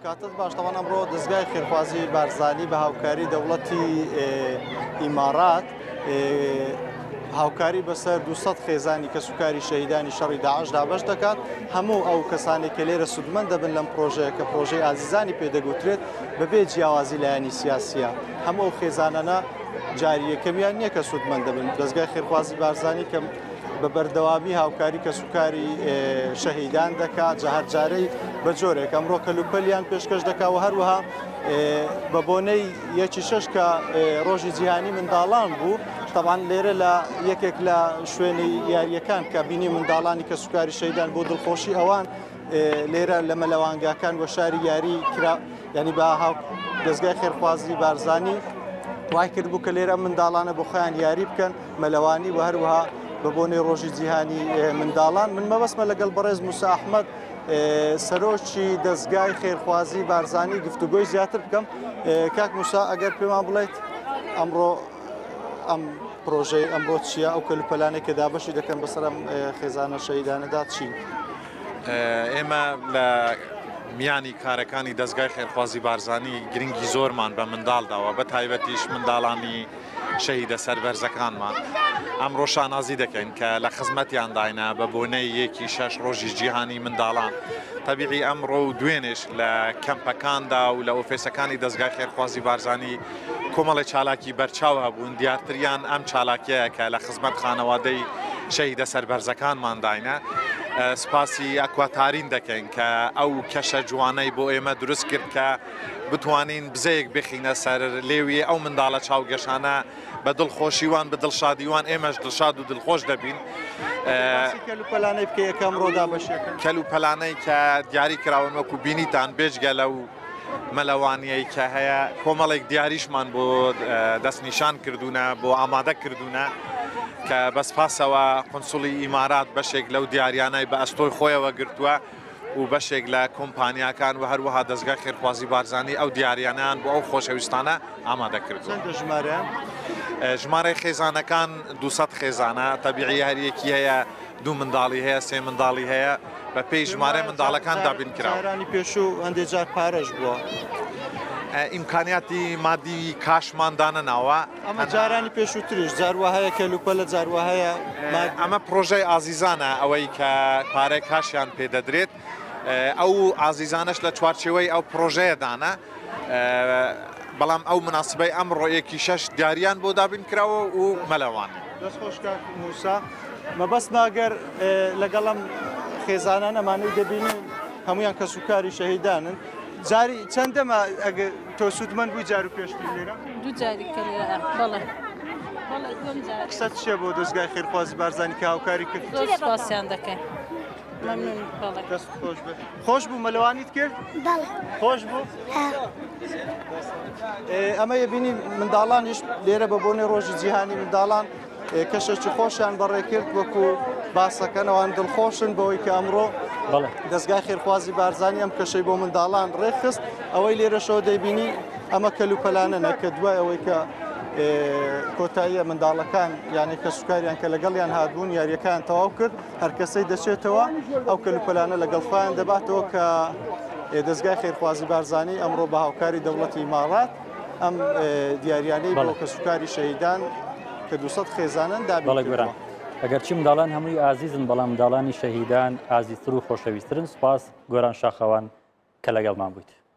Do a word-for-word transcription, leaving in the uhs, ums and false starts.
کاتت باش تەوان ئەمڕۆ دەستگای خێرخوازی بارزانی بە هاوکاری دەوڵەتی ئیمارات هاوکاری بەسەر دووسەد خێزانی کە سوکاری شەهیدانی شەڕی داعش دابەش دەکات. هەموو ئەو کەسانێک کە لێرە سودمەند دەبن لەم پرۆژەیە کە پرۆژەی ئازیزانی پێدەگوترێت بەبێ جیاوازی لایەنی سیاسیە، هەموو ئەو خێزانانە جاریەکەمیان نییە کە سودمەند دەبن. دەستگای خێرخوازی بارزانی کە بە بەردەوامی هاوکاری کە سوکاری شەهیدان دەکات جەهات جارەی بە جۆرێک ئەمڕۆ کەلوپەلیان پێشکەش دەکات و هەروەها بە بۆنەی یەکی شەش کە ڕۆژی جیهانی منداڵان بوو. طبعاً لێرە لە یەکێک لە شوێنی یاریەکان کە بینی منداڵانی کە سوکاری شەهیدان بۆ دڵخۆشی ئەوان لێرە لە مەلەوانگاکان وە شاری یاری کرا، ینی بە دەستگای خێرخوازی بارزانی وای کرد بوو کە لێرە منداڵانە بۆ خۆیان یاری بکەن مەلەوانی و هەروەها بە بۆنەی ڕۆژی جیهانی منداڵان. من مەبەستمە لەگەڵ بەڕێز موسا ئەحمەد سەرۆکی دەستگای خێرخوازی بارزانی گفتوگۆی زیاتر بکەم. کاک موسا ئەگەر پێمان بڵێیت ئەمڕۆ ئەم پرۆژەی ئەمڕۆ چییە، ئەو کەلوپەلانێک کە دابەشی دەکەن بەسەر ئەم خێزانە شەهیدانەدا چی؟ ئێمە لە میانی کارەکانی دەستگای خێرخوازی بارزانی گرنگی زۆرمان بە منداڵ داوە، بە تایبەتیش منداڵانی شەهیدە سەربەرزەکانمان. ئەمڕۆ شانازی دەکەین کە لە خزمەتیان داینە بە بۆنەی یەکی شەش ڕۆژی جیهانی منداڵان. تەبیعی ئەمڕۆ و دوێنێش لە کەمپەکاندا و لە ئۆفیسەکانی دەستگای خێرخوازی بارزانی کۆمەڵی چالاکی بەرچاو هەبوون. دیارتریان ئەم چالاکیەیە کە لە خزمەت خانەوادەی شەهیدە سەربەرزەکانمان داینە. سپاسی ئەکواتارین دەکەین کە ئەو کەشە جوانەی بۆ ئێمە دروست کرد کە بتوانین بزەیەک بخینە سەر لێوی ئەو منداڵە چاوگەشانە بە دڵخۆشیوان بە دڵشادیوان ئێمەش دڵشاد و دڵخۆش دەبین. کەلوپەلانەی بکە یەکەم ڕۆدا بەشێکن کەلوپەلانەی کە دیاری کراون وەکو بینیتان بێجگە لەو مەلەوانیەی کە هەیە کۆمەڵێک دیاریشمان بۆ دەستنیشان کردوونە بۆ ئامادە کردوونە کە بەسپاسەوە قونسوڵی ئیمارات بەشێک لەو دیاریانەی بە ئەستۆی خۆیەوە گرتووە و بەشێک لە کۆمپانیاکان و هەروەها دەستگای خێرخوازی بارزانی ئەو دیاریانیان بۆ ئەو خۆشەویستانە ئامادە کردووە. ژمارەیان ژمارەی خێزانەکان دووسەد خێزانە، تەبیعی هەریەکی هەیە دوو منداڵی هەیە سێ منداڵی هەیە بە پێی ژمارەی منداڵەکان دابین کراوە. جارانی پێشوو هەندێک جار پارەش بووە، ئیمکانیاتی مادی کاشماندانە ناوە. ئەمە جارانی پێشووتریش جاروە هەیە کەلوپەلە جاروە هەیە. ئەمە پرۆژەی ئازیزانە ئەوەی کە پارەی کاشیان پێدەدرێت. ئەو ئازیزانش لە چوارچێوەی ئەو پرۆژەیەدانە، بەڵام ئەو مناسبەی ئەم ڕۆیەکی شەش دیاریان بۆ دابین کراوە و مەلەوانی. دەست خۆش کاک موسا، مەبەست ماگەر لەگەڵم خێزانان ئەمانەی دەبینن هەمویان کە سوکاری شەهیدانن. جاری چەندەمە ئەگە تۆ سوودمەند بووی جار و پێشتر لێرە؟ دوو جاری کە لێرە بەڵێ. قسەت چییە بۆ دەستگای خێرخوازی بارزانی کە هاوکاری کرد؟ زۆر سپاسیان دەکەین. مەمنون بەڵێ. دەست خۆش بێت. خۆش بوو مەلەوانیت کرد؟ بەڵێ. خۆش بوو؟ ئەمە یەبینی منداڵانیش لێرە بە بۆنەی ڕۆژی جیهانی منداڵان کەشێکی خۆشیان بەڕێ کرد وەکو باسەکەنەوەیان دڵخۆشن بەوەی کە ئەمڕۆ دەستگای خێرخوازی بارزانی ئەم کەشەی بۆ منداڵان ڕێخست. ئەوەی لێرەشەوە دەیبینی ئەمە کەلوپەلانەنە کە دوای ئەوەی کە کۆتاییە منداڵەکان یانی کە سوکاریان کە لەگەڵیان هاتبوون یاریەکان تەواو کرد، هەر کەسەی دەچێتەوە ئەو کەلوپەلانە لەگەڵ خۆیان دەباتەوە کە دەستگای خێرخوازی بارزانی ئەمڕۆ بە هاوکاری دەوڵەتی ئیمارات ئەم دیاریانەی بۆ کە سوکاری شەهیدان کە دووسەد خێزانن دابین. ئەگەر چی منداڵان هەمووی ئازیزن بەڵام منداڵانی شەهیدان ئازیزتر و خۆشەویستترن. سوپاس گۆران شاخەوان کە لەگەڵمان بوویت.